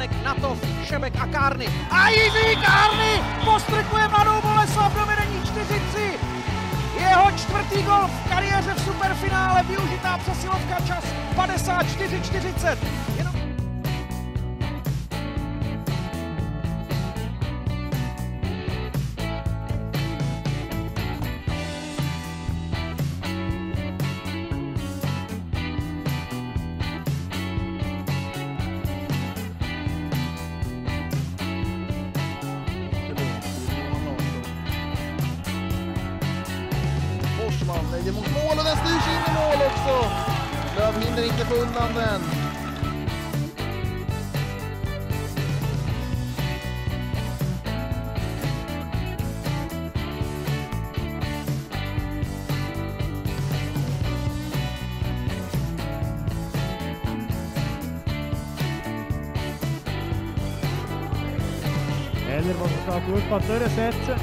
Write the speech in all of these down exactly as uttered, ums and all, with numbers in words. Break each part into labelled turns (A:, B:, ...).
A: Stanek, Natov, Šebek a Kárny. A Jiří Kárny postrkuje mladou Boleslav do vedení čtyři tři. Jeho čtvrtý gol v kariéře v superfinále, využitá přesilovka, čas padesát čtyři čtyřicet. Jenom...
B: Man lägger mot mål och den styrs in i mål också. Löv hinner inte få undan den.
C: Eller vad ska gå upp på större sätt.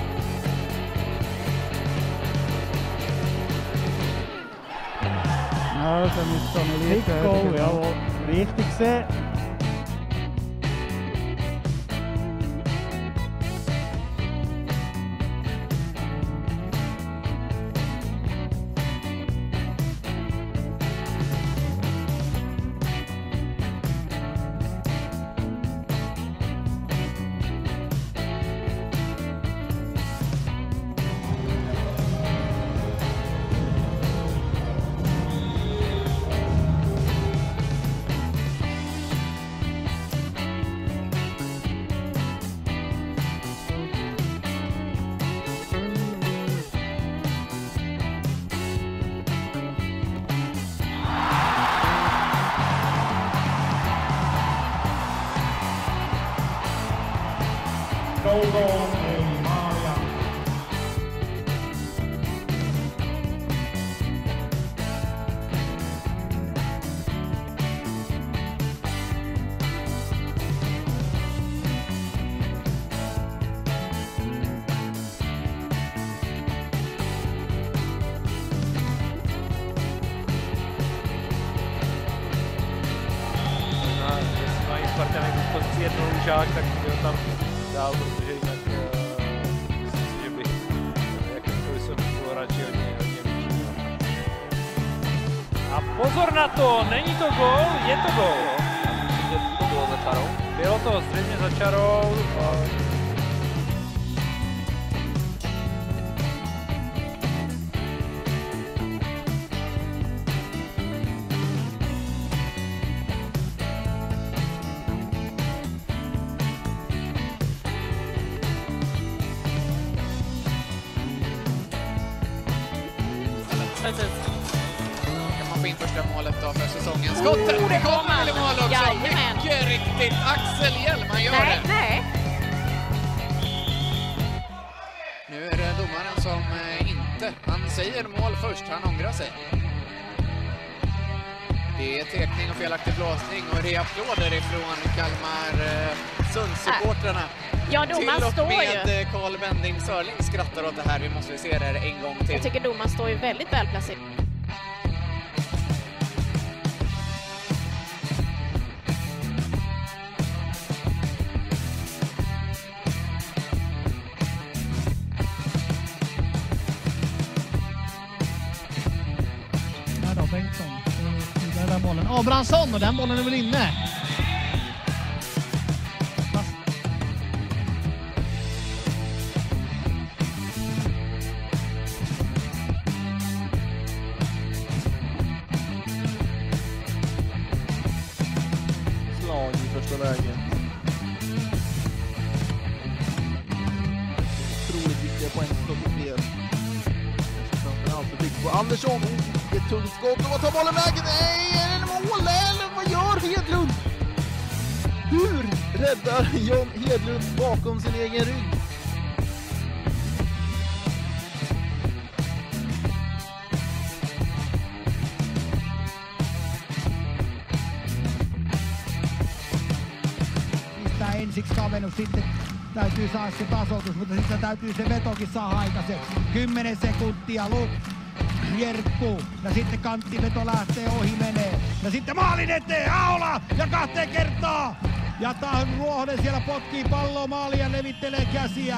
D: Ja, så missar ni lite.
C: Nico, ja, riktigt se.
E: Goal goal in Maria.
F: Mají Spartan k dispozici jednou žák, tak tam dál, protože jinak uh, myslím si, že by jakkoliv jsem byl radši hodně, hodně vyčinil. A pozor na to, není to gól, je to gól.
G: Že to bylo za čarou?
F: Bylo to zřejmě za čarou.
H: Kan man få in första målet då för säsongen. Skottet, det kommer i mål också.
I: Jajamän.
H: Mycket riktigt. Axel Hjelman gör
I: Nej,
H: det.
I: nej.
H: Nu är det domaren som eh, inte, han säger mål först, han ångrar sig. Det är tekning och felaktig blåsning och det är applåder ifrån Kalmar eh, Sundsupportrarna.
I: Ja, domaren står ju.
H: Till och med Carl Wending Sörling skrattar åt det här. Vi måste se det här en gång till.
I: Jag tycker domaren står ju väldigt välplacerad.
D: Här då, Bengtsson. Den där bollen. Abrahamsson, och den bollen är väl inne.
B: Slag i första läget. Otroligt viktiga poäng som sker. Framförallt för Bygg på Andersson. Oh, ett tungt skott. Och vad tar bollen vägen? Nej, är det mål? Eller vad gör Hedlund? Hur räddar John Hedlund bakom sin egen rygg?
D: Ensiksi kavennus, sitten täytyy saada se tasoitus, mutta sitten täytyy se vetokin saada aikaiseksi. kymmenen sekuntia, Luk, Jerkku, ja sitten kanttiveto lähtee ohi menee. Ja sitten maalin eteen, Aula, ja kahteen kertaa Ja Ruohonen siellä potkii palloa maaliin ja levittelee käsiä.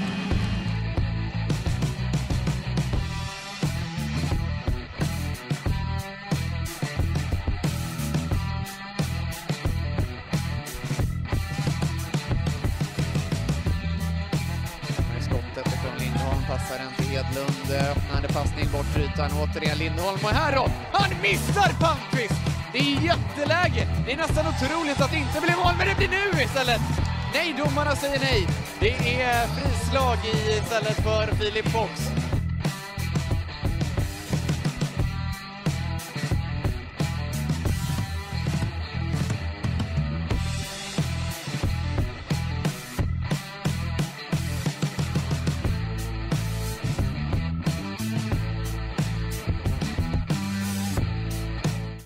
H: Skottet från Lindholm passar den till Hedlund. Öppnande passning bort ytan. Återigen Lindholm. Och här då, han missar Palmqvist. Det är jätteläge. Det är nästan otroligt att det inte blir mål, men det blir nu istället. Nej, domarna säger nej. Det är frislag i istället för Filip Fox.